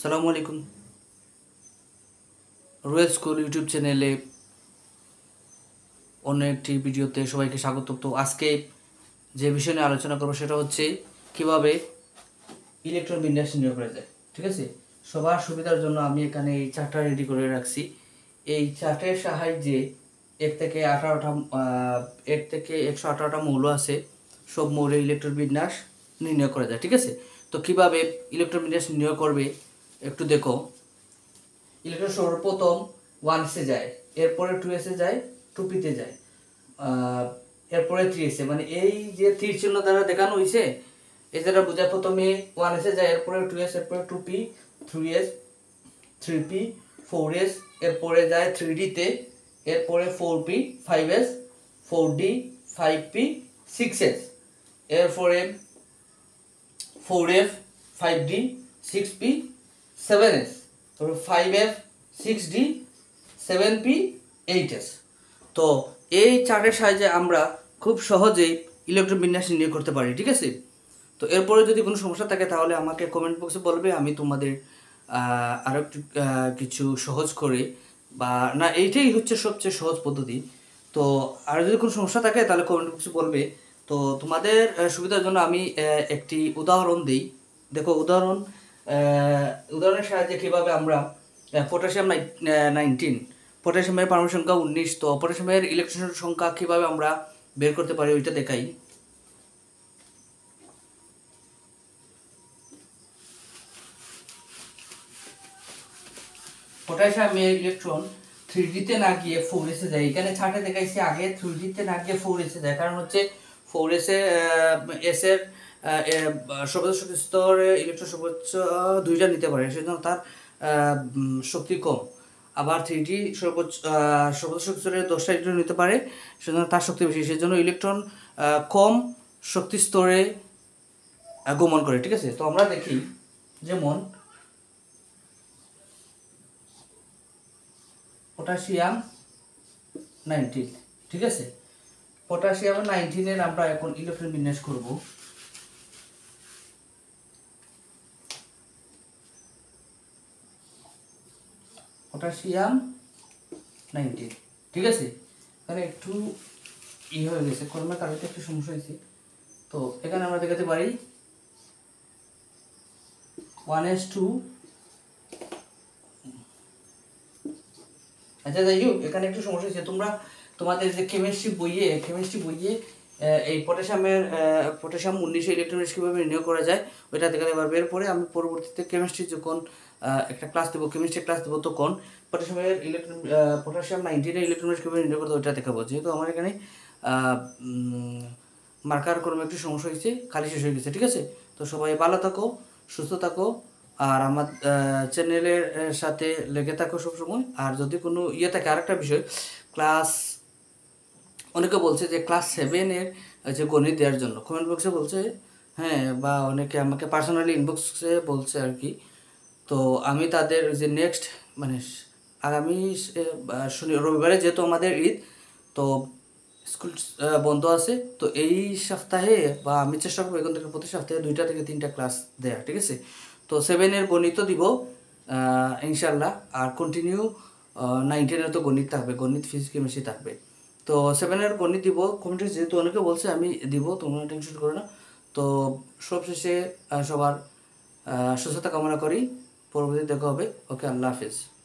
সালামু আলাইকুম। Royal school YouTube চ্যানেলে অন্য একটি ভিডিওতে সবাইকে স্বাগত। তো আজকে যে বিষয় নিয়ে আলোচনা করবো সেটা হচ্ছে কিভাবে ইলেকট্রন বিন্যাস নির্ণয় করা যায়। ঠিক আছে, সবার সুবিধার জন্য আমি এখানে এই চার্টটা রেডি করে রাখছি। এই চার্টের সাহায্যে এক থেকে 118টা মৌল আছে, সব মৌলের ইলেকট্রন বিন্যাস নির্ণয় করা যায়। ঠিক আছে, তো কিভাবে ইলেকট্রন বিন্যাস নির্ণয় করবে একটু দেখো। ইলেকট্রন সর্বপ্রথম 1s-এ যায়, এরপরে 2s-এ যায়, 2p-তে যায়, এরপরে 3s-এ, মানে এই যে তীর চিহ্ন দ্বারা দেখানো হয়েছে এই যেটা বোঝায় প্রথমে 1s-এ যায়, এরপরে 2s, এরপরে 2p, 3s, 3p, 4s, এরপরে যায় 3d-তে, এরপরে 4p, 5s, 4d, 5p, 6s, এরপরে 4f, 5d, 6p, 7s, তারপরে 5f, 6d, 7p, 8s। তো এই চার্টের সাহায্যে আমরা খুব সহজেই ইলেকট্রন বিন্যাস নির্ণয় করতে পারি। ঠিক আছে, তো এরপরে যদি কোনো সমস্যা থাকে তাহলে আমাকে কমেন্ট বক্সে বলবে, আমি তোমাদের আরও একটু কিছু সহজ করে, বা না এইটাই হচ্ছে সবচেয়ে সহজ পদ্ধতি। তো আর যদি কোনো সমস্যা থাকে তাহলে কমেন্ট বক্সে বলবে। তো তোমাদের সুবিধার জন্য আমি একটি উদাহরণ দিই। দেখো, উদাহরণের সাহায্যে কীভাবে আমরা পটাশিয়াম 19, পটাশিয়ামের পারমাণু সংখ্যা 19, তো পটাশিয়ামের ইলেকট্রনের সংখ্যা কীভাবে আমরা বের করতে পারি ওইটা দেখাই। পটাশিয়ামের ইলেকট্রন 3d-তে না গিয়ে 4s-এ যায়। এখানে চার্টে দেখাইছি আগে 3d-তে না গিয়ে 4s-এ যায়, কারণ হচ্ছে 4s-এ এর সর্বোচ্চ শক্তি স্তরে ইলেকট্রন সর্বোচ্চ 2টা নিতে পারে, সেজন্য তার শক্তি কম। আবার 3d সর্বোচ্চ শক্তি স্তরে 10টা ইলেকট্রন নিতে পারে, সেজন্য তার শক্তি বেশি, সেজন্য ইলেকট্রন কম শক্তি স্তরে গমন করে। ঠিক আছে, তো আমরা দেখি যেমন পটাশিয়াম 19। ঠিক আছে, পটাশিয়াম 19-এর আমরা এখন ইলেকট্রন বিন্যাস করব। পটাশিয়াম 19, ঠিক আছে, এখানে একটু হয়ে গেছে, কলমের কালিতে একটু সমস্যা হয়েছে। তো এখানে আমরা দেখাতে পারি 1s2। আচ্ছা, যাই হোক, এখানে একটু সমস্যা হয়েছে। তোমাদের যে কেমিস্ট্রি বইয়ে এই পটাশিয়াম 19 ইলেকট্রন কীভাবে নির্ণয় করা যায় ওইটা দেখাতে পারবে। এরপরে আমি পরবর্তীতে কেমিস্ট্রি যখন একটা ক্লাস দেবো, কেমিস্ট্রি ক্লাস দেবো, তখন পটাশিয়াম 19-এর ইলেকট্রন কীভাবে নির্ণয় করতে ওইটা দেখাবো। যেহেতু আমার এখানে মার্কার কর্মে একটু সমস্যা হয়েছে, খালি শেষ হয়ে গেছে। ঠিক আছে, তো সবাই ভালো থাকো, সুস্থ থাকো, আর আমার চ্যানেলের সাথে লেগে থাকো সবসময়। আর যদি কোনো থাকে, আরেকটা বিষয়, অনেকে বলছে যে ক্লাস 7-এর যে গণিত দেওয়ার জন্য কমেন্ট বক্সে বলছে, হ্যাঁ, বা অনেকে আমাকে পার্সোনালি ইনবক্সে বলছে আর কি। তো আমি তাদের যে নেক্সট, মানে আগামী রবিবারে যেহেতু আমাদের ঈদ, তো স্কুল বন্ধ আছে, তো এই সপ্তাহে বা আমি চেষ্টা করবো এখন থেকে প্রতি সপ্তাহে 2টা থেকে 3টা ক্লাস দেওয়ার। ঠিক আছে, তো 7-এর গণিত দিব ইনশাল্লাহ, আর কন্টিনিউ 19-এর তো গণিত থাকবে, গণিত, ফিজিক্স, কেমিস্ট্রি থাকবে। তো 7-এর গণিত দিব, কমিটি যেহেতু অনেকে বলছে আমি দিব, তোমরা টেনশন করো না। তো সবশেষে সবার সুস্থতা কামনা করি, পরবর্তী দেখা হবে। ওকে, আল্লাহ হাফিজ।